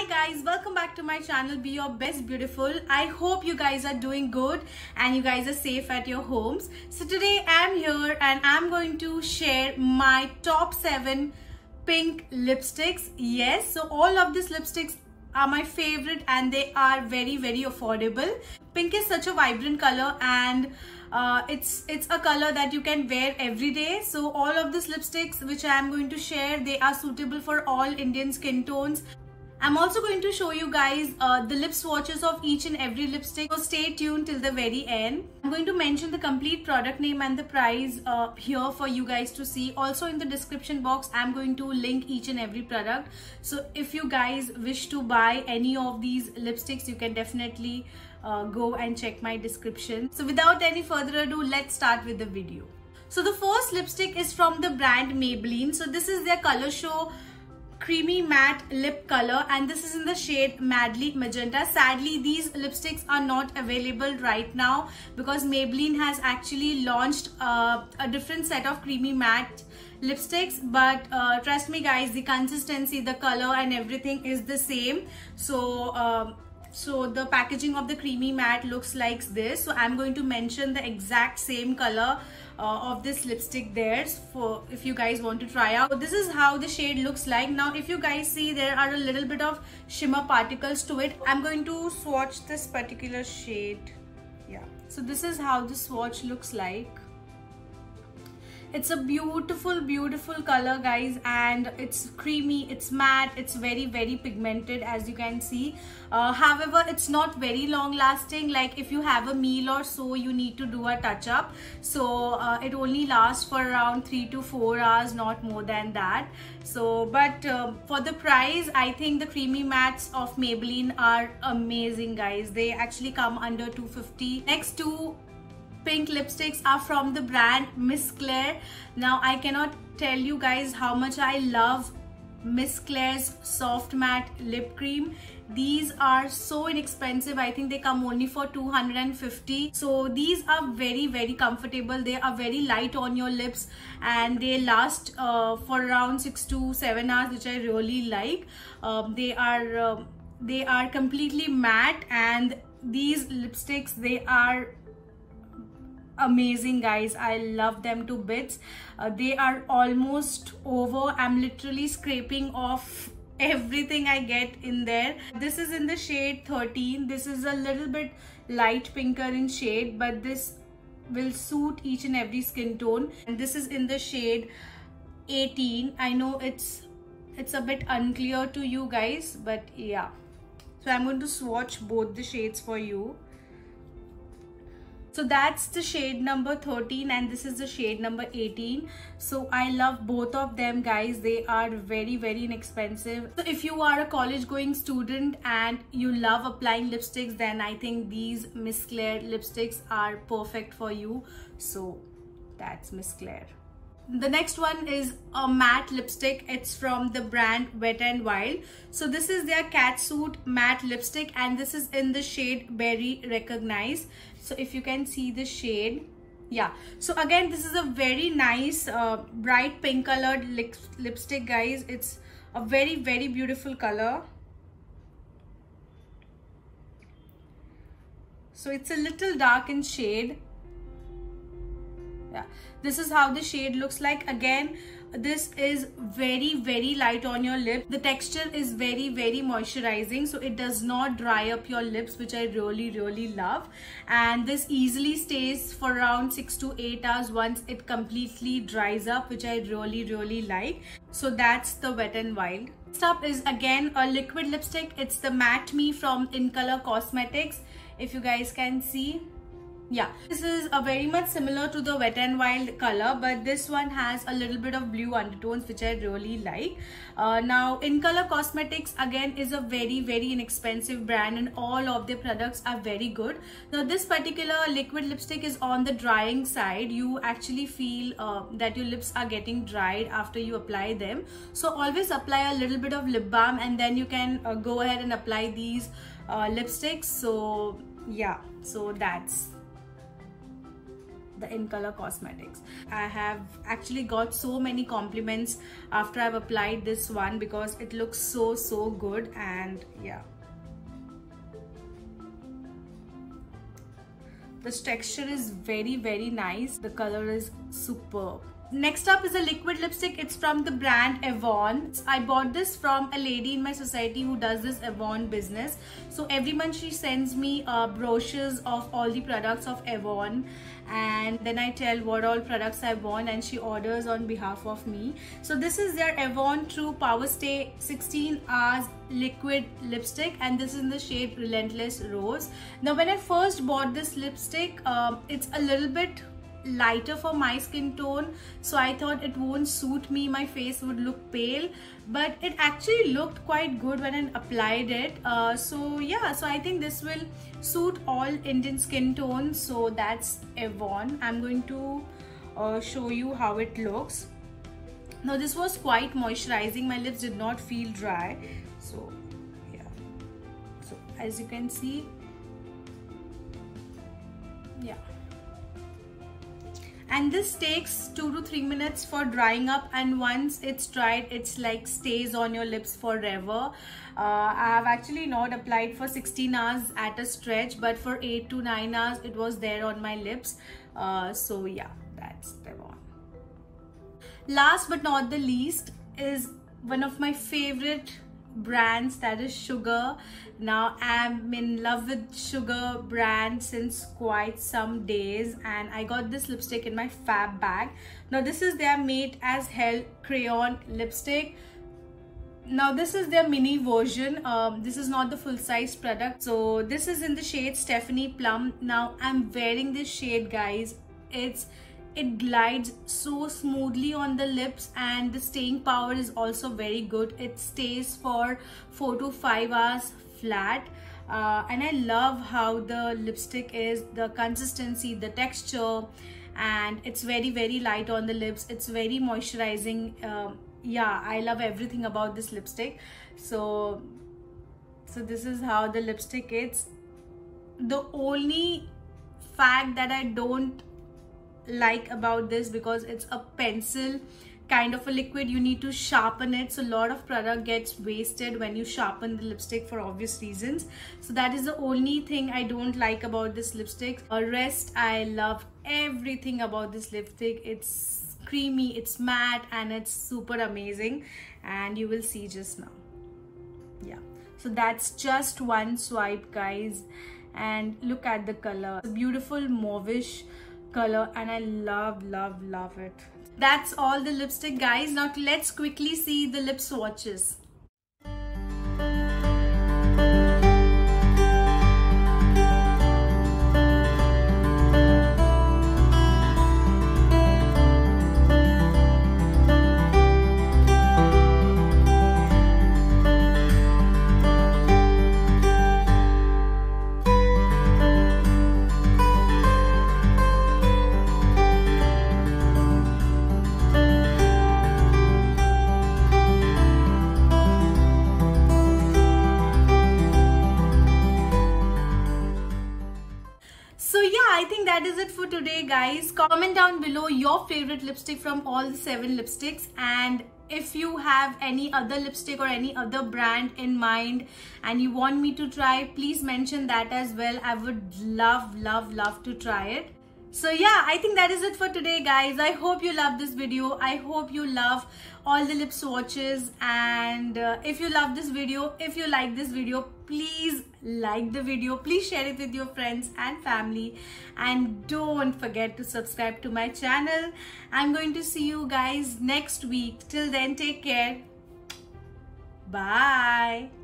Hi guys, welcome back to my channel Be Your Best Beautiful. I hope you guys are doing good and you guys are safe at your homes. So today I'm here and I'm going to share my top 7 pink lipsticks. Yes, so all of these lipsticks are my favorite and they are very affordable. Pink is such a vibrant color and it's a color that you can wear every day. So all of these lipsticks which I am going to share, they are suitable for all Indian skin tones. I'm also going to show you guys the lip swatches of each and every lipstick, so stay tuned till the very end. I'm going to mention the complete product name and the price here for you guys to see. Also in the description box I'm going to link each and every product, so if you guys wish to buy any of these lipsticks you can definitely go and check my description. So without any further ado, let's start with the video. So the first lipstick is from the brand Maybelline. So this is their Color Show Creamy Matte Lip Color and this is in the shade Madly Magenta. Sadly, these lipsticks are not available right now because Maybelline has actually launched a different set of creamy matte lipsticks, but trust me guys, the consistency, the color and everything is the same. So the packaging of the creamy matte looks like this. So I'm going to mention the exact same color of this lipstick there for if you guys want to try out. So this is how the shade looks like. Now if you guys see, there are a little bit of shimmer particles to it. I'm going to swatch this particular shade. Yeah, so this is how the swatch looks like. It's a beautiful color guys, and it's creamy, it's matte, it's very pigmented as you can see. However, it's not very long lasting. Like if you have a meal or so, you need to do a touch up. So it only lasts for around 3 to 4 hours, not more than that. So but for the price, I think the creamy mattes of Maybelline are amazing guys. They actually come under 250. Next two pink lipsticks are from the brand Miss Claire. Now I cannot tell you guys how much I love Miss Claire's soft matte lip cream. These are so inexpensive. I think they come only for 250. So these are very comfortable. They are very light on your lips and they last for around 6 to 7 hours, which I really like. They are completely matte, and these lipsticks, they are amazing guys. I love them to bits. They are almost over. I'm literally scraping off everything I get in there. This is in the shade 13. This is a little bit light pinker in shade, but this will suit each and every skin tone. And this is in the shade 18. I know it's a bit unclear to you guys, but yeah. So I'm going to swatch both the shades for you. So that's the shade number 13 and this is the shade number 18. So I love both of them guys. They are very inexpensive. So if you are a college going student and you love applying lipsticks, then I think these Miss Claire lipsticks are perfect for you. So that's Miss Claire. The next one is a matte lipstick. It's from the brand Wet n Wild. So this is their Catsuit matte lipstick and this is in the shade Berry Recognize. So if you can see the shade, yeah. So again, this is a very nice bright pink colored lipstick guys. It's a very beautiful color. So it's a little dark in shade. Yeah, this is how the shade looks like. Again, this is very light on your lip. The texture is very moisturizing, so it does not dry up your lips, which I really love. And this easily stays for around 6 to 8 hours once it completely dries up, which I really like. So that's the Wet n Wild. Next up is again a liquid lipstick. It's the Matte Me from In Color Cosmetics. If you guys can see, yeah, this is a very much similar to the Wet n Wild color, but this one has a little bit of blue undertones, which I really like. Now In Color Cosmetics again is a very inexpensive brand and all of their products are very good. Now this particular liquid lipstick is on the drying side. You actually feel that your lips are getting dried after you apply them. So always apply a little bit of lip balm and then you can go ahead and apply these lipsticks. So yeah, so that's the In Color Cosmetics. I have actually got so many compliments after I've applied this one because it looks so good. And yeah, this texture is very nice. The color is superb. Next up is a liquid lipstick. It's from the brand Avon. I bought this from a lady in my society who does this Avon business. So every month she sends me brochures of all the products of Avon, and then I tell what all products I want and she orders on behalf of me. So this is their Avon True Power Stay 16 Hours Liquid Lipstick, and this is in the shade Relentless Rose. Now when I first bought this lipstick, it's a little bit lighter for my skin tone, so I thought it won't suit me, my face would look pale, but it actually looked quite good when I applied it. So yeah, so I think this will suit all Indian skin tones. So that's Avon. I'm going to show you how it looks. Now this was quite moisturizing. My lips did not feel dry. So yeah, so as you can see, yeah. And this takes 2 to 3 minutes for drying up, and once it's dried, it's like stays on your lips forever. I have actually not applied for 16 hours at a stretch, but for 8 to 9 hours it was there on my lips. So yeah, that's Avon. Last but not the least is one of my favorite brands, that is Sugar. Now I'm in love with Sugar brand since quite some days, and I got this lipstick in my fab bag. Now this is their Made as Hell crayon lipstick. Now this is their mini version. This is not the full-size product. So this is in the shade Stephanie Plum. Now I'm wearing this shade, guys. It glides so smoothly on the lips, and the staying power is also very good. It stays for 4 to 5 hours flat, and I love how the lipstick is, the consistency, the texture, and it's very light on the lips. It's very moisturizing. Yeah, I love everything about this lipstick. So this is how the lipstick is. The only fact that I don't like about this, because it's a pencil kind of a liquid, you need to sharpen it, so a lot of product gets wasted when you sharpen the lipstick for obvious reasons. So that is the only thing I don't like about this lipstick. Rest, I love everything about this lipstick. It's creamy, it's matte, and it's super amazing, and you will see just now. Yeah, so that's just one swipe, guys, and look at the color. It's a beautiful mauvish color, and I love it. That's all the lipstick, guys. Now let's quickly see the lip swatches. So yeah, I think that is it for today, guys. Comment down below your favorite lipstick from all the 7 lipsticks, and if you have any other lipstick or any other brand in mind and you want me to try, please mention that as well. I would love to try it. So yeah, I think that is it for today, guys. I hope you love this video. I hope you love all the lip swatches, and if you love this video, if you like this video, please like the video, please share it with your friends and family, and don't forget to subscribe to my channel. I'm going to see you guys next week. Till then, take care. Bye.